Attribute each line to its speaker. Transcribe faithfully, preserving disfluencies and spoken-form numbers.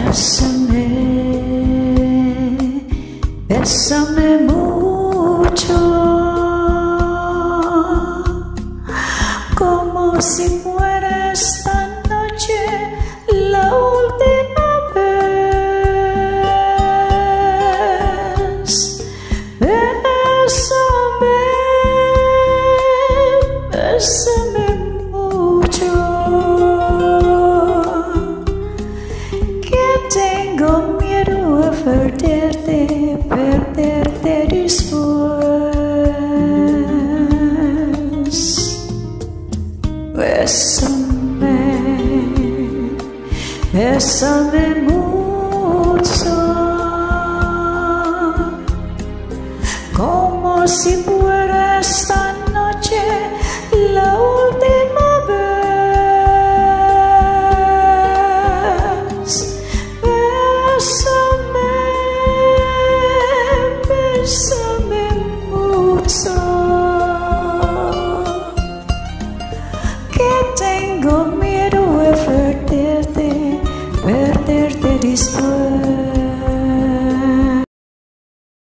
Speaker 1: Bésame, bésame mucho, como si fuera esta noche la última vez. Bésame, bésame mucho, que tengo miedo a perderte, perderte después. Bésame, bésame mucho, como si fuera esta noche la última vez. Bésame, bésame mucho, que tengo miedo a perderte, perderte después.